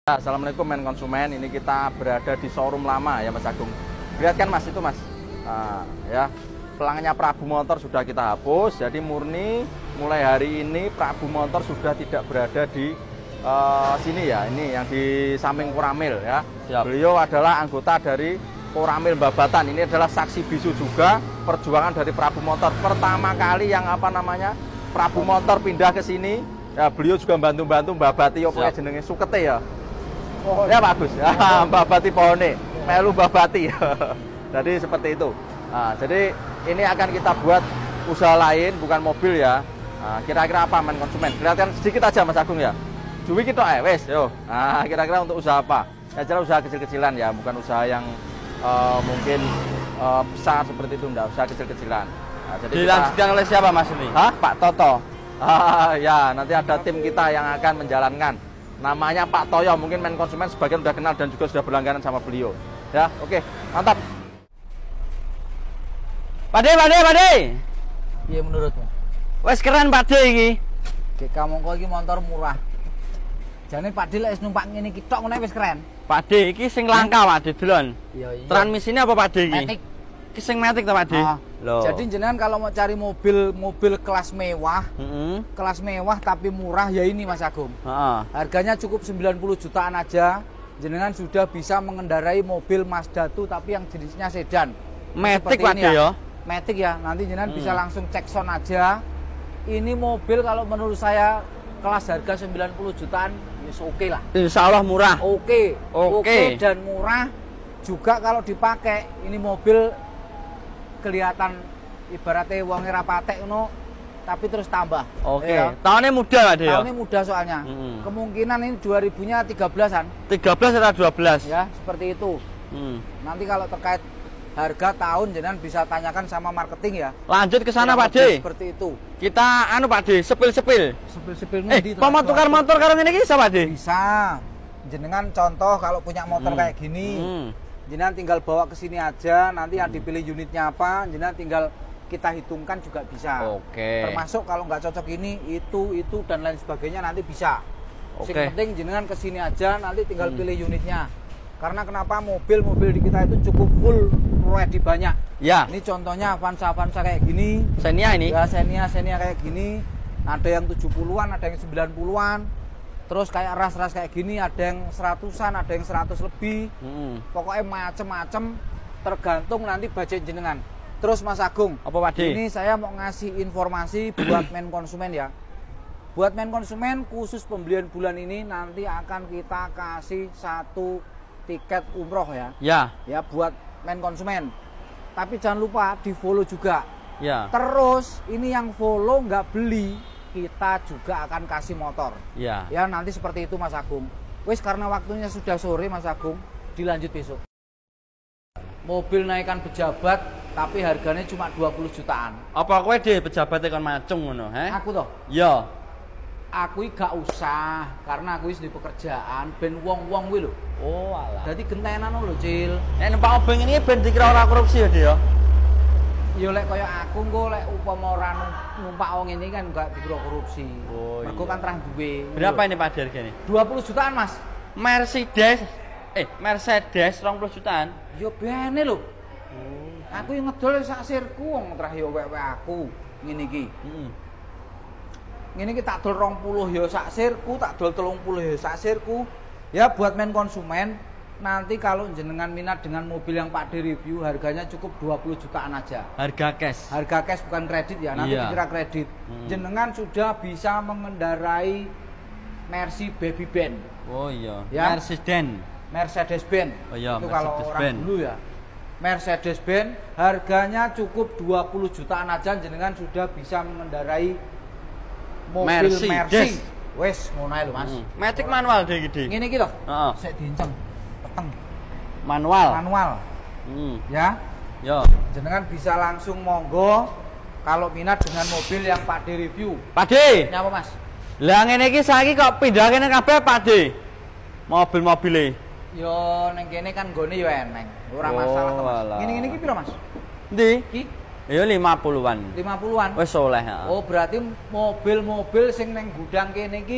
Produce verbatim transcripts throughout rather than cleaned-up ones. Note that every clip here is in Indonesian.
Assalamualaikum men konsumen, ini kita berada di showroom lama ya Mas Agung. Lihat kan Mas itu Mas, nah, ya pelangnya Prabu Motor sudah kita hapus, jadi murni mulai hari ini Prabu Motor sudah tidak berada di uh, sini ya, ini yang di samping Koramil ya. Siap. Beliau adalah anggota dari Koramil Babatan, ini adalah saksi bisu juga perjuangan dari Prabu Motor. Pertama kali yang apa namanya Prabu Motor pindah ke sini, ya beliau juga bantu-bantu babati opo jenenge sukete ya. Oh, ya bagus, ya, babati pohone, melu babati. Jadi seperti itu. Nah, jadi ini akan kita buat usaha lain, bukan mobil ya. Kira-kira nah, apa men konsumen? Kelihatan sedikit aja Mas Agung ya. Juwi kita eh wes, yo. Nah, kira-kira untuk usaha apa? Ya jelas usaha kecil-kecilan ya, bukan usaha yang uh, mungkin uh, besar seperti itu, enggak, usaha kecil-kecilan. Nah, jadi dilanjutkan oleh siapa Mas ini? Hah? Pak Toto. Ah, ya, nanti ada tim kita yang akan menjalankan. Namanya Pak Toyo, mungkin men konsumen sebagian sudah kenal dan juga sudah berlangganan sama beliau. Ya, oke, mantap. Pade, pade, pade. Iya menurutmu? Wes keren pade iki. Kayak kamu kok iki motor murah. Jane Pak Dil wis numpak ngene iki tok ngene wis keren. Pade iki sing langka Pade delon. Iya, iya. Transmisinya apa Pade iki? Matic. Iki sing matic ta Pade? Ah. Jadi jenengan kalau mau cari mobil mobil kelas mewah, mm-hmm. kelas mewah tapi murah ya ini Mas Agung. Ah. Harganya cukup sembilan puluh jutaan aja. Jenengan sudah bisa mengendarai mobil Mazda dua tapi yang jenisnya sedan. Matic Pade ya. Matic ya. Nanti jenengan hmm. bisa langsung cek sound aja. Ini mobil kalau menurut saya kelas harga sembilan puluh jutaan is oke okay lah. Insya Allah murah. Oke. Okay. Oke okay. Okay, dan murah juga kalau dipakai. Ini mobil kelihatan ibaratnya wonge ra patek ngono tapi terus tambah. Oke. Okay. Ya. Tahunnya muda Pak ya. Tahunnya muda soalnya. Hmm. Kemungkinan ini dua ribunya tiga belasan. tiga belas atau dua belas. Ya, seperti itu. Hmm. Nanti kalau terkait harga tahun jenengan bisa tanyakan sama marketing ya. Lanjut ke sana Pak De. Seperti itu. Kita anu Pak De, sepil-sepil. Sepil-sepil Eh, mau tukar motor karo ngene iki bisa Pak De? Bisa. Jenengan contoh kalau punya motor hmm. kayak gini. Hmm. Jenengan tinggal bawa ke sini aja, nanti yang dipilih unitnya apa, jenengan tinggal kita hitungkan juga bisa. Oke. Termasuk kalau nggak cocok ini, itu, itu dan lain sebagainya nanti bisa. Oke. Yang penting jenengan ke sini aja, nanti tinggal hmm. pilih unitnya. Karena kenapa mobil-mobil di kita itu cukup full ready banyak. Ya. Ini contohnya Avanza-Avanza kayak gini. Xenia ini? Ya, Xenia, Xenia kayak gini. Ada yang tujuh puluhan, ada yang sembilan puluhan. Terus kayak ras-ras kayak gini ada yang seratusan, ada yang seratus lebih. Hmm. Pokoknya macem-macem tergantung nanti budget jenengan. Terus Mas Agung, apa Pak De? Ini saya mau ngasih informasi buat men konsumen ya. Buat men konsumen khusus pembelian bulan ini nanti akan kita kasih satu tiket umroh ya. Ya. Ya buat men konsumen. Tapi jangan lupa di follow juga. Ya. Terus ini yang follow nggak beli, kita juga akan kasih motor. Ya. Ya nanti seperti itu Mas Agung. Wes karena waktunya sudah sore Mas Agung, dilanjut besok. Mobil naikkan pejabat tapi harganya cuma dua puluh jutaan. Apa kowe De pejabat kon macung ngono, he? Aku toh? Ya. Aku gak usah karena aku wis di pekerjaan ben wong-wong kuwi lho. Oh alah. Dadi gentenan lho, Cil. Nek numpak obeng ini ben dikira ora korupsi ya, De ya. Ya lek kaya aku engko lek upama ora numpak wong ini kan enggak dikira korupsi. Oh, Mergo iya. kan terang duwe. Berapa ini Pak harganya? dua puluh jutaan, Mas. Mercedes. Eh, Mercedes dua puluh jutaan. Ya bene lho. Oh. Aku yang ngedol sak sirku wong terah ya wek-wek aku ngene iki. Heeh. Ngene iki tak dol dua puluh ya sak sirku, tak dol tiga puluh ya sak sirku. Ya buat men konsumen nanti kalau jenengan minat dengan mobil yang Pak De review harganya cukup dua puluh jutaan aja. Harga cash. Harga cash bukan kredit ya, nanti iya. dikira kredit. Hmm. Jenengan sudah bisa mengendarai Mercy Baby Benz. Oh iya. Ya? Mercedes. Mercedes Benz. Oh iya, itu Mercedes kalau orang Benz. dulu ya. Mercedes Benz harganya cukup dua puluh jutaan aja jenengan sudah bisa mengendarai mobil Mercy. Mercy. Wes ngono ae lho Mas. Hmm. Matic manual deh gede. Ngene iki lho. Heeh. Sik diinceng. Peteng. Manual. Manual. Hmm. Ya. Yo. Jenengan bisa langsung monggo kalau minat dengan mobil yang Pak De review. Pak De. Nyapa Mas? Lah ngene iki saiki kok pindah kene kabeh Pak De. Mobil-mobile. Yo ning kene kan nggone yo eneng. Ora Oh, masalah to Mas. alah. Ngene-ngene iki piro Mas? Ndi? Iki Ya lima puluhan. lima puluhan. Wis oleh. Oh, berarti mobil-mobil sing neng gudang kene iki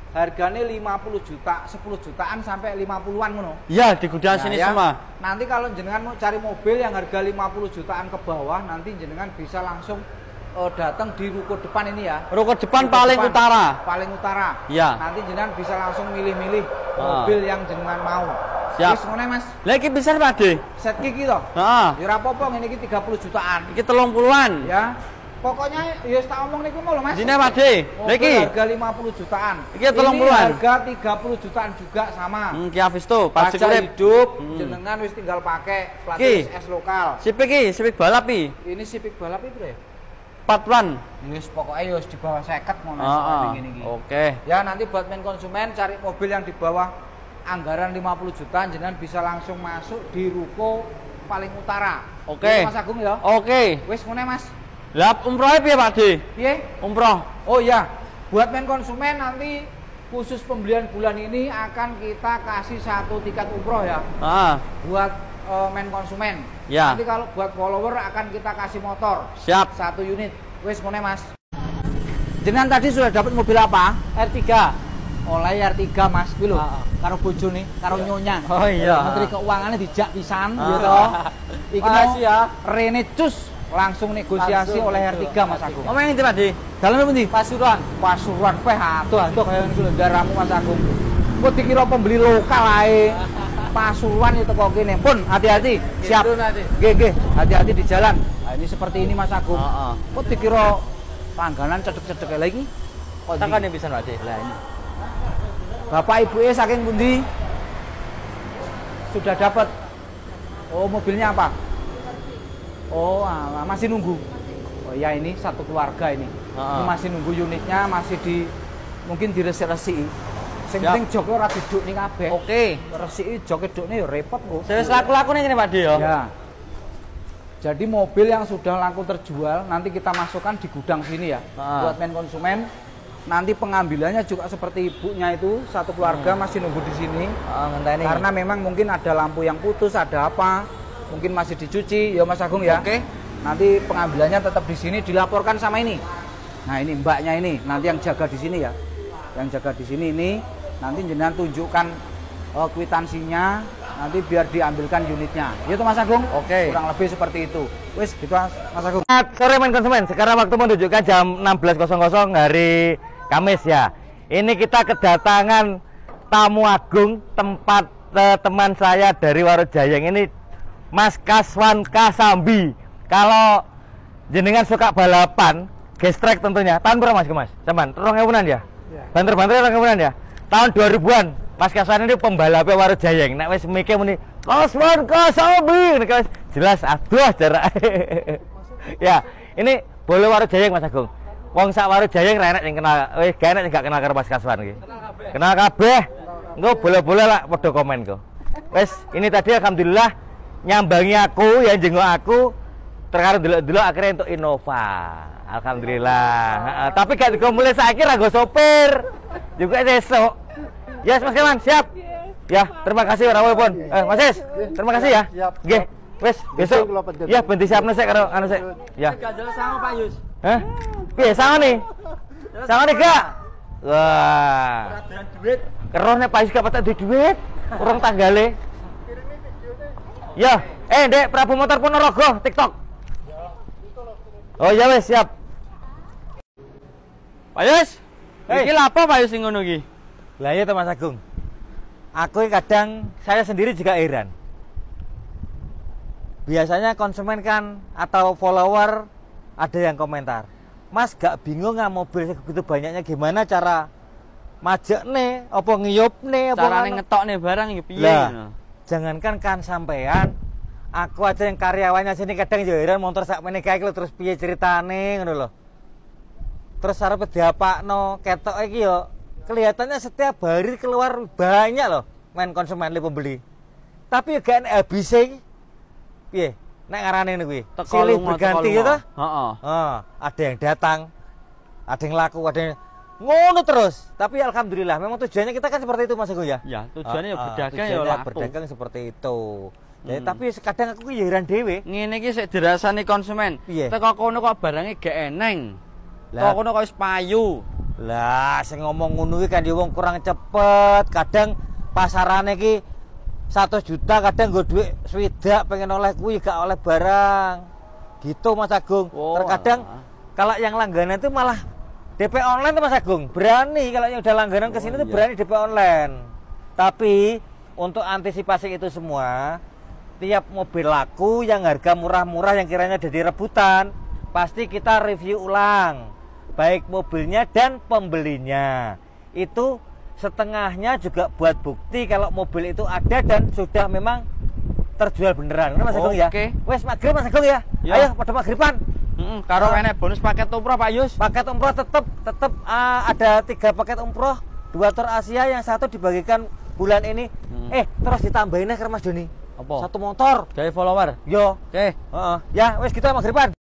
harganya lima puluh juta, sepuluh jutaan sampai lima puluhan ngono. Iya, di gudang Nah, sini ya, semua. nanti kalau jenengan mau cari mobil yang harga lima puluh jutaan ke bawah, nanti jenengan bisa langsung uh, datang di ruko depan ini ya. Ruko depan Ruko paling depan, utara. Paling utara. Iya. Nanti jenengan bisa langsung milih-milih Ah. mobil yang jenengan mau. Siap. Wis ngene Mas. Lah iki bisa Pak De. Set kiki to. Heeh. Ya ora apa-apa ngene iki tiga puluh jutaan. Iki telung puluhan. Ya. Pokoknya ya tak omong niku mau lho Mas. Dine Pak De. Lah Mobil iki harga lima puluh jutaan. Iki telung puluhan. Harga tiga puluh jutaan juga sama. Hmm, Kia Visto, pajak Pajak urip. hidup, Hmm. jenengan wis tinggal pakai plat Ki. S lokal. Sip iki, Civic balap iki. Ini Civic balap itu ya. empat puluhan. Wis pokoknya wis di bawah seket ngono Heeh. ngene iki. Oke. Ya nanti buat main konsumen cari mobil yang di bawah anggaran lima puluh juta jenengan bisa langsung masuk di ruko paling utara. Oke. Ini Mas Agung ya. Oke. Wis ngene Mas. Lah umrohnya piye Pak De? Piye? Umroh. Oh iya, buat main konsumen nanti khusus pembelian bulan ini akan kita kasih satu tiket umroh ya. Heeh. Buat uh, main konsumen. Ya. Nanti kalau buat follower akan kita kasih motor. Siap. Satu unit. Wis ngene Mas. Jenengan tadi sudah dapat mobil apa? R tiga. Oleh R tiga Mas, kuwi lho. Karo bojone, karo nyonya. Oh iya. Menteri Keuangannya dijak pisan Ah. gitu. Iki Makasih ya. Rene Cus langsung negosiasi Langsung, oleh R tiga betul. Mas Agung. Omong ngendi Pak De? Dalamnya pundi? Pasuruan. Pasuruan peh aduh-aduh kaya ngene daramu Mas Agung. Kok dikira pembeli lokal ae. Pasuruan itu kok kene. Pun hati-hati. Siap. Nggih, nggih. Hati-hati di jalan. Nah, ini seperti ini Mas Agung. Heeh. Kok dikira langganan cedek-cedek lagi? Kok di- Takane bisa Pak De. Lah ini. Bapak Ibu e saking pundi? Sudah dapat. Oh, mobilnya apa? Oh, alah, masih nunggu. Oh iya ini satu keluarga ini. Heeh. Ini masih nunggu unitnya, masih di mungkin diresi-resi. Sing Siap. penting joke ora diduk ning kabeh. Oke. Resiki joke dukne ya repot kok. Saya laku-laku nih Pak De ya. Ya. Jadi mobil yang sudah laku terjual nanti kita masukkan di gudang sini ya. Ah. Buat main konsumen. Nanti pengambilannya juga seperti ibunya itu satu keluarga Hmm. masih nunggu di sini. Heeh, ngenteni. Karena memang mungkin ada lampu yang putus, ada apa? Mungkin masih dicuci, ya Mas Agung ya. Oke. Nanti pengambilannya tetap di sini dilaporkan sama ini. Nah, ini mbaknya ini, nanti yang jaga di sini ya. Yang jaga di sini ini nanti jenengan tunjukkan uh, kwitansinya, nanti biar diambilkan unitnya. Itu Mas Agung. Oke. Kurang lebih seperti itu. Wis gitu Mas, Mas Agung. Sore main konsumen, sekarang waktu menunjukkan jam enam belas hari Kamis ya. Ini kita kedatangan tamu agung tempat eh, teman saya dari Warujayeng ini Mas Kaswan Kasambi. Kalau jenengan suka balapan, gestrek tentunya. Tahun berapa Mas Mas? Cuman rong ewunan ya? Banter-banter rong ewunan ya? Tahun dua ribuan. Mas Kaswan ini pembalapnya Warujayeng. Nek wis mikir muni Kaswan Kasambi. Nek wis jelas aduh jarak. Ya, ini boleh Warujayeng Mas Agung. Wong sak Warujayeng ra enek sing kenal, wis gak enek sing gak kenal karo Mas Kaswan iki. Kenal kabeh. Engko boleh-boleh lah padha komen kok. Wis, ini tadi alhamdulillah nyambangi aku, ya jenguk aku. Terkadang delok-delok akhirnya untuk Innova. Alhamdulillah. Heeh, tapi gak digo mulai saiki ra nggo sopir. Juga sesuk. Yes, Mas Keman, siap. Ya, terima kasih ora pun. Eh, Mas Is, terima kasih ya. Nggih. Wis, besok. Ya, ben disiapno sik karo anu sik. Ya. Gak jelas sama Pak Yus. Hah? Piye sama nih? Sama nih gak? Wah. Peraturan duit. Keroh nek Pak Yus gak patek duit duit. Urung tanggale. Ya, eh Dek, Prabu Motor Ponorogo TikTok. Oh ya wes siap. Pak Yus. Hei. Iki lha apa Pak Yus sing ngono iki? Lah iya Mas Agung. Aku kadang saya sendiri juga heran. Biasanya konsumen kan atau follower ada yang komentar, Mas gak bingung nggak mobil segitu banyaknya gimana cara majek nih, apa ngiyup nih, apa Carane anu?" ngetok nih barang iki piye? Lah, jangankan kan sampean, aku aja yang karyawannya sini kadang juga heran motor sak meneh kae lho, terus piye ceritane ngono lho. Terus arep diapakno ketok iki yo kelihatannya setiap hari keluar banyak loh main konsumen li pembeli. Tapi ya gak enak habis iki. Piye? Nek ngarane ngene kuwi. Silih berganti gitu. Heeh. Oh, ada yang datang, ada yang laku, ada yang ngono terus. Tapi alhamdulillah memang tujuannya kita kan seperti itu Mas Agung ya. Ya, tujuannya ya Ah, ah, berdagang ya tujuannya laku. berdagang seperti itu. Jadi Hmm. tapi kadang aku ki ya heran dhewe. Ngene iki sik dirasani konsumen. Piye? Teko kono kok barangnya gak eneng. Lah. Teko kono kok wis payu. Lah sing ngomong ngono iki kan ya wong kurang cepet. Kadang pasarane iki satu juta, kadang nggo dhuwit swidak pengen oleh kuwi gak oleh barang. Gitu Mas Agung. Oh, Terkadang alah. kalau yang langganan itu malah D P online tuh Mas Agung. Berani kalau yang udah langganan ke sini Oh, tuh iya. berani D P online. Tapi untuk antisipasi itu semua, tiap mobil laku yang harga murah-murah yang kiranya jadi rebutan, pasti kita review ulang. Baik mobilnya dan pembelinya. Itu setengahnya juga buat bukti kalau mobil itu ada dan sudah memang terjual beneran. Kan Mas Agung ya? Oke. Wes maghrib Mas Agung ya? Ya. Ayo pada maghriban. Heeh, karo Ah. enek bonus paket umroh Pak Yus. Paket umroh tetap tetap ah, ada tiga paket umroh, dua tur Asia, yang satu dibagikan bulan ini. Hmm. Eh, terus ditambahin ke Mas Doni. Apa? Satu motor. Gawe follower. Yo. Oke. Heeh. Ya, wes gitu maghriban.